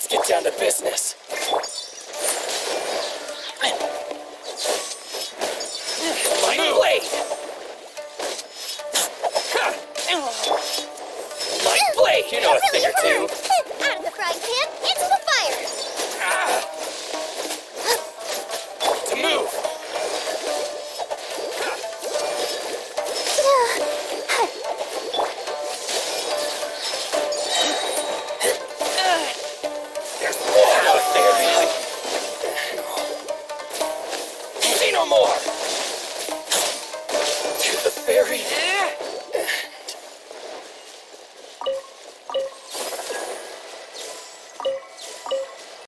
Let's get down to business. Light blade! Light blade! You know a thing or two. Out of the frying pan, into the fire.